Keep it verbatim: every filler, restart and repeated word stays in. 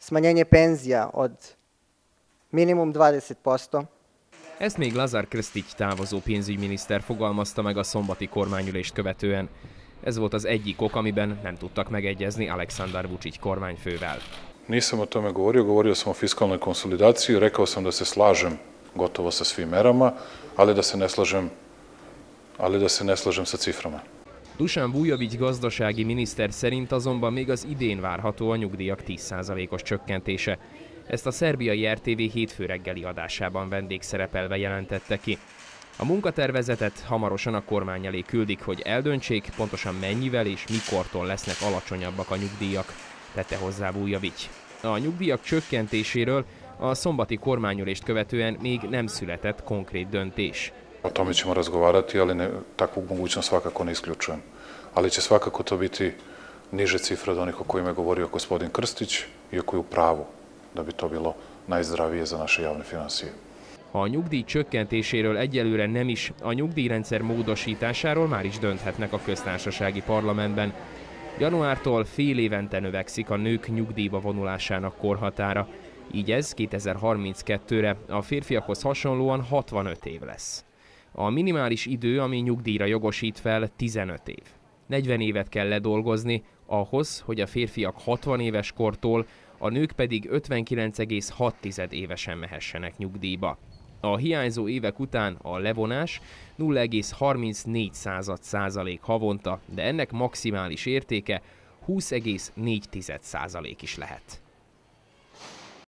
smanjenje penzija od minimum dvadeset posto. Ezt még Lazar Krstić távozó pénzügyminiszter fogalmazta meg a szombati kormányülést követően. Ez volt az egyik ok, amiben nem tudtak megegyezni Aleksandar Vučić kormányfővel. Nisam o tome govorio, govorio sam o fiskalnoj konsolidaciji, rekao sam da se slažem gotovo sa svim merama, ali da se ne slažem, ali da se ne slažem sa ciframa. Dusan Vujović gazdasági miniszter szerint azonban még az idén várható a nyugdíjak tíz százalékos csökkentése. Ezt a szerbiai er té vé hétfő reggeli adásában vendégszerepelve jelentette ki. A munkatervezetet hamarosan a kormány elé küldik, hogy eldöntsék, pontosan mennyivel és mikortól lesznek alacsonyabbak a nyugdíjak, tette hozzá Vujović. A nyugdíjak csökkentéséről a szombati kormányülést követően még nem született konkrét döntés. O tome ćemo razgovarati, ali ne, takvu mogućnost svakako ne isključujem. Ali će svakako to biti niže cifre od onih o kojima je govorio gospodin Krstić, iako je u pravu da bi to bilo najzdravije za naše javne financije. Ha a nyugdíj csökkentéséről egyelőre nem is, a nyugdíjrendszer módosításáról már is dönthetnek a köztársasági parlamentben. Januártól fél évente növekszik a nők nyugdíjba vonulásának korhatára, így ez kétezer-harminckettőre a férfiakhoz hasonlóan hatvanöt év lesz. A minimális idő, ami nyugdíjra jogosít fel, tizenöt év. negyven évet kell ledolgozni ahhoz, hogy a férfiak hatvan éves kortól, a nők pedig ötvenkilenc egész hat évesen mehessenek nyugdíjba. A hiányzó évek után a levonás nulla egész harmincnégy százalék havonta, de ennek maximális értéke húsz egész négy százalék is lehet.